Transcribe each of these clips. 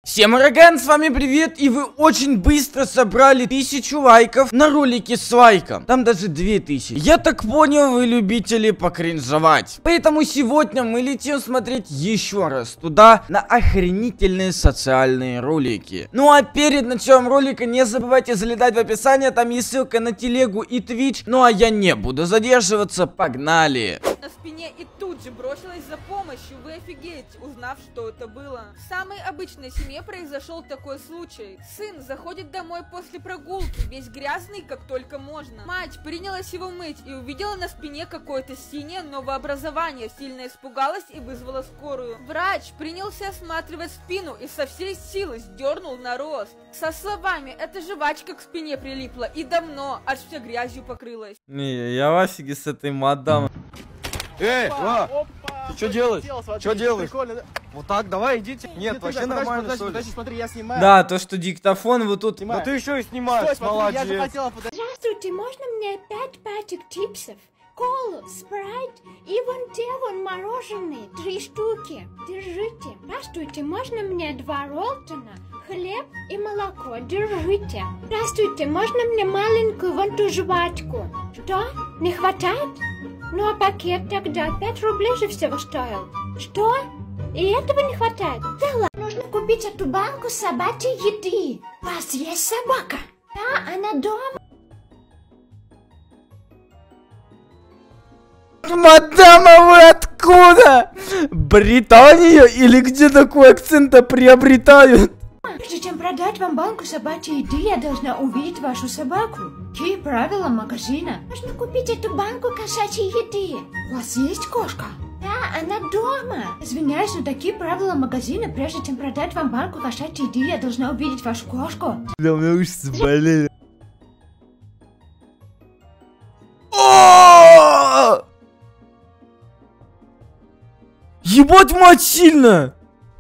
Всем ураган, с вами привет, и вы очень быстро собрали 1000 лайков на ролике с лайком. Там даже 2000. Я так понял, вы любители покринжевать. Поэтому сегодня мы летим смотреть еще раз туда на охренительные социальные ролики. Ну а перед началом ролика не забывайте залетать в описание, там есть ссылка на телегу и твич. Ну а я не буду задерживаться, погнали. На спине и тут же бросилась за помощью. Вы офигеете, узнав, что это было. В самой обычной семье произошел такой случай. Сын заходит домой после прогулки, весь грязный, как только можно. Мать принялась его мыть и увидела на спине какое-то синее новообразование, сильно испугалась и вызвала скорую. Врач принялся осматривать спину и со всей силы сдернул нарост. Со словами: «Это жвачка к спине прилипла и давно, аж вся грязью покрылась». Не, я в офиге с этой мадам. Эй, Опа! ты что делаешь? Что делаешь? Прикольно. Вот так, давай, идите. Нет, вообще нормально, что ли? Подожди, смотри, я снимаю. Да, то, что диктофон вот тут. Да ты еще и снимаешь, Стой, смотри, я же молодец. хотела подожди. Здравствуйте, можно мне 5 пачек чипсов, колу, спрайт и вон те вон мороженые, 3 штуки. Держите. Здравствуйте, можно мне 2 роллтона, хлеб и молоко? Держите. Здравствуйте, можно мне маленькую вон ту жвачку? Что? Не хватает? Ну а пакет тогда 5 рублей же всего стоил. Что? И этого не хватает? Да ладно. Нужно купить эту банку собачьей еды. У вас есть собака? Да, она дома. Мадам, а вы откуда? Британия или где такой акцент-то приобретают? Прежде чем продать вам банку собачьей еды, я должна увидеть вашу собаку. Какие правила магазина? Нужно купить эту банку кошачьей еды. У вас есть кошка? Да, она дома. Извиняюсь, но такие правила магазина. Прежде чем продать вам банку кошачьей еды, я должна увидеть вашу кошку. Да, у меня уши болели. О! Ебать, мать, сильно!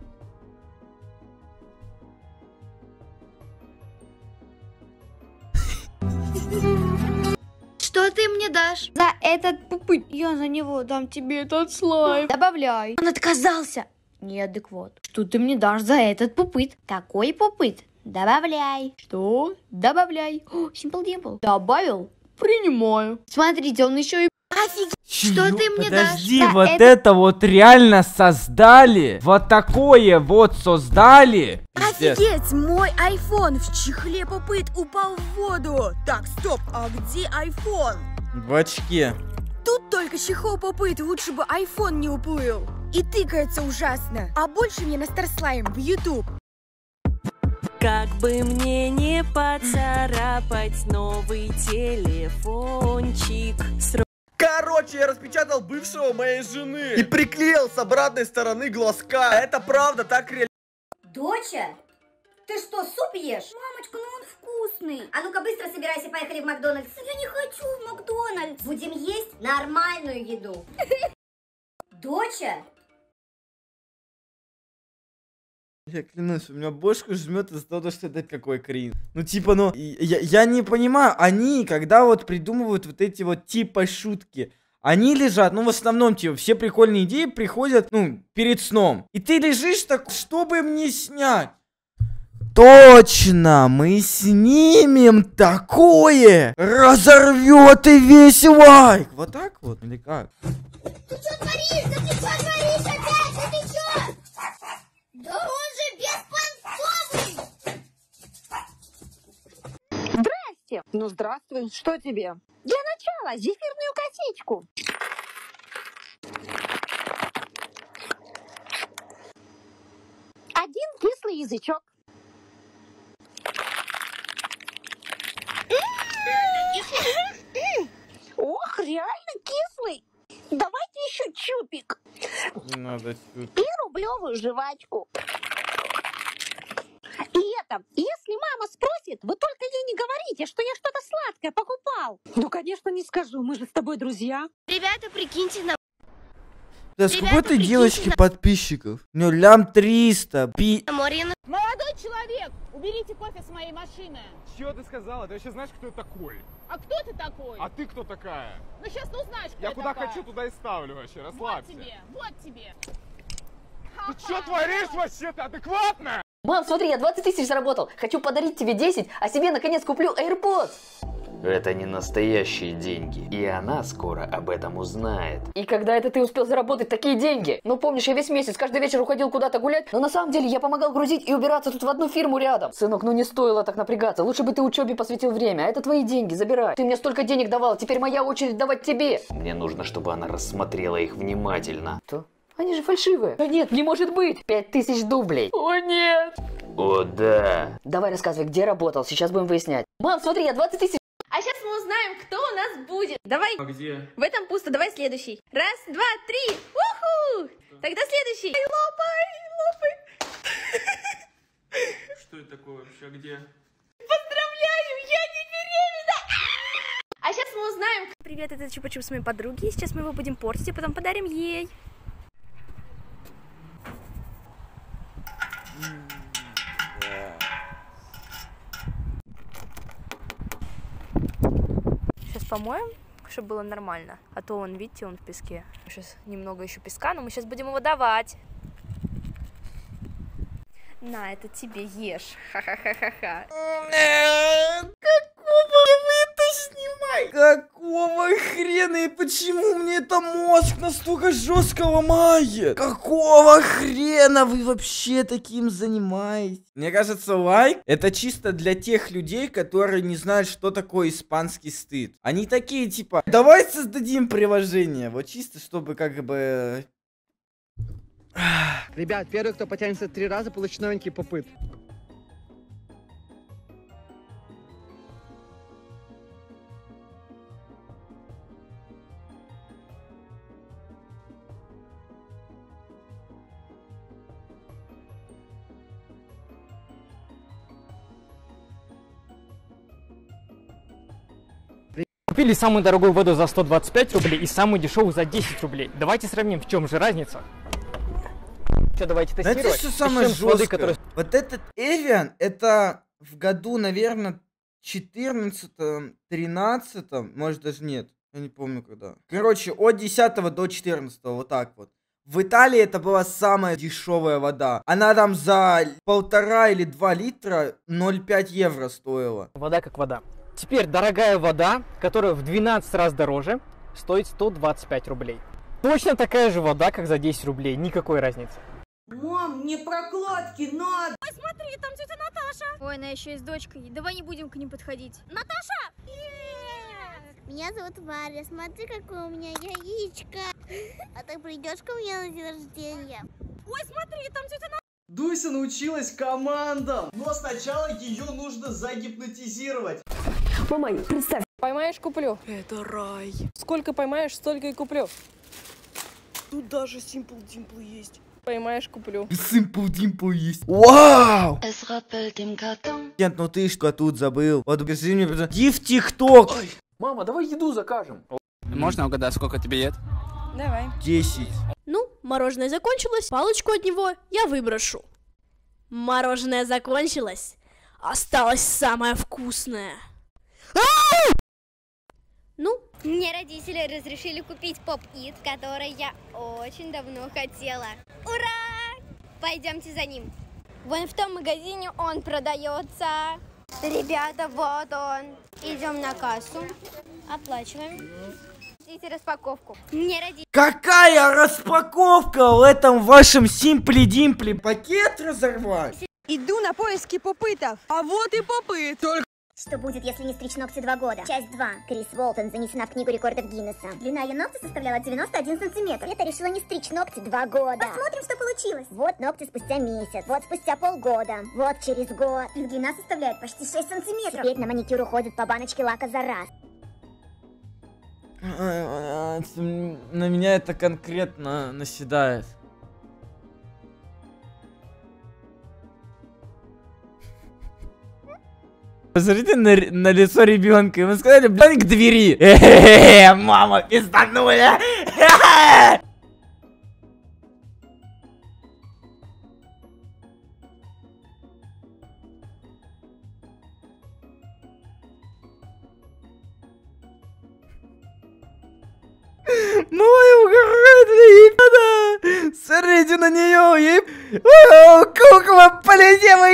Что ты мне дашь? За этот пупыт. Я за него дам тебе этот слайм. Добавляй. Он отказался. Неадекват. Что ты мне дашь за этот пупыт? Какой пупыт? Добавляй. Что? Добавляй. О, Simple Dimple. Добавил? Принимаю. Смотрите, он еще и... Офигеть. Что ты мне дашь? Подожди, вот это вот реально создали? Вот такое вот создали? Пиздец. Офигеть, мой iPhone в чехле попыт упал в воду. Так, стоп, а где iPhone? В очке. Тут только чехол попыт, лучше бы iPhone не уплыл. И тыкается ужасно. А больше мне на Старслайм в YouTube. Как бы мне не поцарапать новый телефончик. Короче, я распечатал бывшего моей жены и приклеил с обратной стороны глазка. Это правда, так реально. Доча, ты что, суп ешь? Мамочка, ну он вкусный. А ну-ка быстро собирайся, поехали в Макдональдс. Я не хочу в Макдональдс. Будем есть нормальную еду. Доча. Я клянусь, у меня бошку жмет из-за того, что это какой крин. Ну типа, ну, я не понимаю, они, когда вот придумывают вот эти вот типа шутки, они лежат, ну в основном типа, все прикольные идеи приходят, ну, перед сном. И ты лежишь так, чтобы мне снять? Точно, мы снимем такое! Разорвет и весь лайк! Вот так вот, или как? Ты что творишь? Да ты что творишь опять? Да ты что? Да он же беспонтовый! Здрасте! Ну, здравствуй. Что тебе? Для начала зефирную косичку. Один кислый язычок. Ох, реально кислый. Давайте еще чупик. Не надо чуть. И рублевую жвачку. И это, если мама спросит, вы только ей не говорите, что я что-то сладкое покупал. Ну, конечно, не скажу, мы же с тобой друзья. Ребята, прикиньте на... Да сколько ты девочки подписчиков? У нее лям 300. Марина. Молодой человек, уберите кофе с моей машины. Чего ты сказала? Ты вообще знаешь, кто я такой? А кто ты такой? А ты кто такая? Ну сейчас ты узнаешь, кто Я я куда такая. хочу, туда и ставлю вообще, расслабься. Вот тебе, вот тебе. Ты что творишь вообще? Ты адекватная? Мам, смотри, я 20 тысяч заработал. Хочу подарить тебе 10, а себе наконец куплю AirPods. Это не настоящие деньги, и она скоро об этом узнает. И когда это ты успел заработать такие деньги? Ну помнишь, я весь месяц каждый вечер уходил куда-то гулять, но на самом деле я помогал грузить и убираться тут в одну фирму рядом. Сынок, ну не стоило так напрягаться, лучше бы ты учебе посвятил время, а это твои деньги, забирай. Ты мне столько денег давал, теперь моя очередь давать тебе. Мне нужно, чтобы она рассмотрела их внимательно. Что? Они же фальшивые. Да нет, не может быть. 5000 дублей. О нет. О да. Давай рассказывай, где работал, сейчас будем выяснять. Мам, смотри, я 20 тысяч. А сейчас мы узнаем, кто у нас будет. Давай. А где? В этом пусто, давай следующий. Раз, два, три. Уху! Тогда следующий. Лопай. Что это такое вообще? А где? Поздравляю, я не беременна. А сейчас мы узнаем. Привет, это Чупа-Чуп с моей подруги. Сейчас мы его будем портить, а потом подарим ей. Сейчас помоем, чтобы было нормально. А то он, видите, он в песке. Сейчас немного еще песка, но мы сейчас будем его давать. На, это тебе ешь. Ха-ха-ха-ха-ха. Какого вы это снимаете? Какого хрена и почему мне это мозг настолько жестко ломает? Какого хрена вы вообще таким занимаетесь? Мне кажется, лайк это чисто для тех людей, которые не знают, что такое испанский стыд. Они такие типа, давай создадим приложение. Вот чисто, чтобы как бы... Ребят, первый, кто потянется 3 раза, получит новенький попыт. Купили самую дорогую воду за 125 рублей и самую дешевую за 10 рублей. Давайте сравним, в чем же разница. Что, давайте тестировать. Знаете, что самое жесткое? Вот этот Эвиан, это в году, наверное, 14-13, может даже нет, я не помню когда. Короче, от 10 до 14, вот так вот. В Италии это была самая дешевая вода. Она там за 1,5 или 2 литра 0,5 евро стоила. Вода как вода. Теперь дорогая вода, которая в 12 раз дороже, стоит 125 рублей. Точно такая же вода, как за 10 рублей, никакой разницы. Мам, мне прокладки надо! Ой, смотри, там тетя Наташа. Ой, она еще и с дочкой. Давай не будем к ним подходить. Наташа! Меня зовут Варя. Смотри, какое у меня яичко. А ты придешь ко мне на день рождения? Ой, смотри, там тетя Наташа. Дуся научилась командам, но сначала ее нужно загипнотизировать. Мама, представь. Поймаешь, куплю. Это рай. Сколько поймаешь, столько и куплю. Тут даже Simple Dimple есть. Поймаешь, куплю. Simple Dimple есть. Вау! Нет, ну ты что тут забыл? Вот скажи мне, иди в ТикТок. Мама, давай еду закажем. Можно угадать, сколько тебе лет? Давай. 10. Ну, мороженое закончилось, палочку от него я выброшу. Мороженое закончилось, осталось самое вкусное. Ну, мне родители разрешили купить поп-ит, который я очень давно хотела. Ура! Пойдемте за ним. Вон в том магазине он продается. Ребята, вот он. Идем на кассу. Оплачиваем. Ждите распаковку. Мне родители... Какая распаковка в этом вашем Симпли-Димпли? Пакет разорвать? Иду на поиски попытов. А вот и попыт. Только... Что будет, если не стричь ногти 2 года? Часть 2. Крис Уолтон занесена в книгу рекордов Гиннесса. Длина ее ногтя составляла 91 сантиметр. Это решила не стричь ногти 2 года. Посмотрим, что получилось. Вот ногти спустя месяц. Вот спустя полгода. Вот через год. Их длина составляет почти 6 сантиметров. Теперь на маникюр уходит по баночке лака за раз. На меня это конкретно наседает. Посмотрите на лицо ребенка. Ему сказали, блин, к двери. Мама, пизданули. Мама угорает, ребята. Смотрите на нее. Кукла полетела.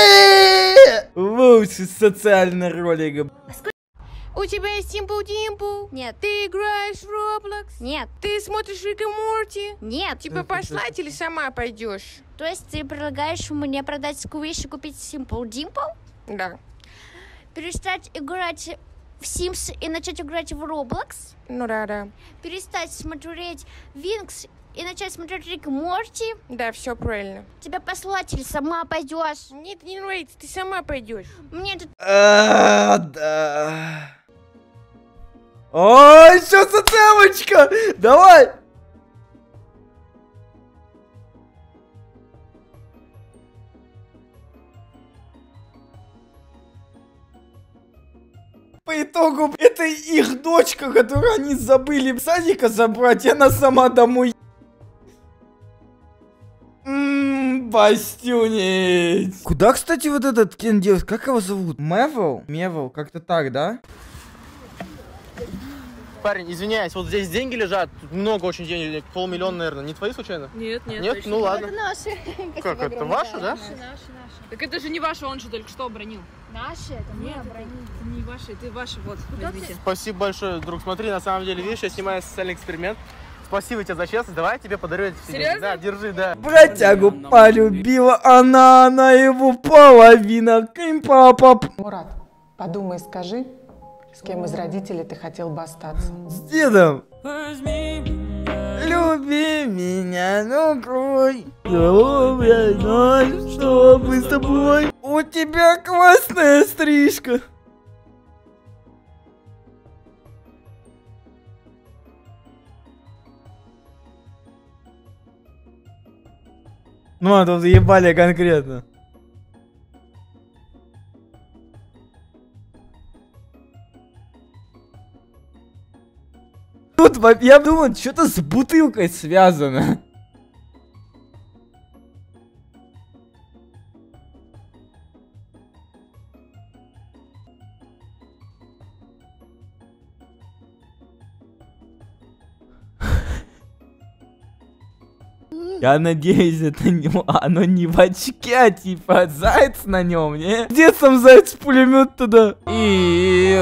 Лучший социальный ролик. У тебя есть Simple Dimple? Нет. Ты играешь в Roblox? Нет. Ты смотришь Рик и Морти? Нет. Типа послать или сама пойдешь? То есть ты предлагаешь мне продать Squish и купить Simple Dimple? Да. Перестать играть в Sims и начать играть в Roblox? Ну да. Перестать смотреть Винкс и начать смотреть Рик и Морти? Да, все правильно. Тебя послать или сама пойдешь? Нет, не нравится, ты сама пойдешь. Мне тут... Да. Ой, что за девочка? Давай. По итогу, это их дочка, которую они забыли в садика забрать, и она сама домой. Бастюнить. Куда, кстати, вот этот Кен делает? Как его зовут? Мевел? Мевел, как-то так, да? Парень, извиняюсь, вот здесь деньги лежат, тут много очень денег, 500 000, наверное. Не твои случайно? Нет. Нет? Ну ладно. Это наши. Как, это ваши, да? Наши. Так это же не ваши, он же только что обронил. Наши? Это мы обронили. Это не ваши, ты ваши, вот, возьмите. Спасибо большое, друг. Смотри, на самом деле, видишь, я снимаю социальный эксперимент. Спасибо тебе за честность, давай я тебе подарю эти все деньги. Да, держи, да. Братягу полюбила она его половина. Папа. Мурат, подумай, скажи, с кем из родителей ты хотел бы остаться? С дедом. Люби меня, ну крой. Я знаю, что мы с тобой. У тебя классная стрижка. Ну, а тут ебали конкретно. Тут, я думал, что-то с бутылкой связано. Я надеюсь, это оно не в очке, а типа заяц на нем, не? Где сам заяц пулемет туда? И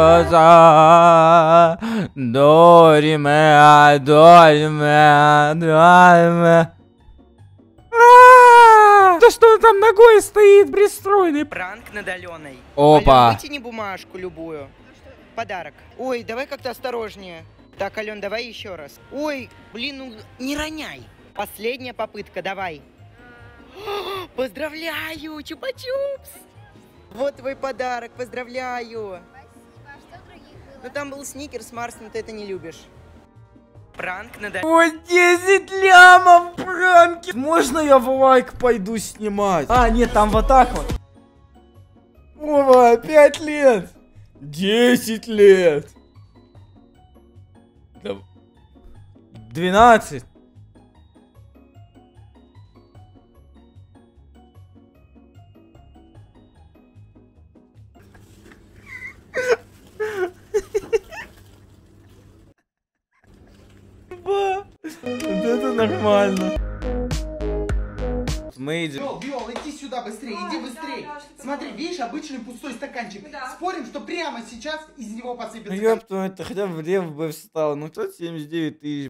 дориме. Да что он там ногой стоит, пристроенный? Пранк над Аленой. Опа. Ален, вытяни бумажку любую. Подарок. Ой, давай как-то осторожнее. Так, Ален, давай еще раз. Ой, блин, ну не роняй. Последняя попытка, давай. Поздравляю, чупа-чупс. Вот твой подарок, поздравляю. Спасибо, а что других было? Ну там был сникерс, Марс, но ты это не любишь. Пранк надо... Ой, 10 лямов пранки. Можно я в лайк пойду снимать? А, нет, там вот так вот. Ова, 5 лет. 10 лет. 12. Вот это нормально. Виол, иди сюда быстрее, иди быстрее. Смотри, видишь, обычный пустой стаканчик. Спорим, что прямо сейчас из него посыпется. Ну ёб твою, это хотя бы в лев бы встал. Ну кто 79 тысяч.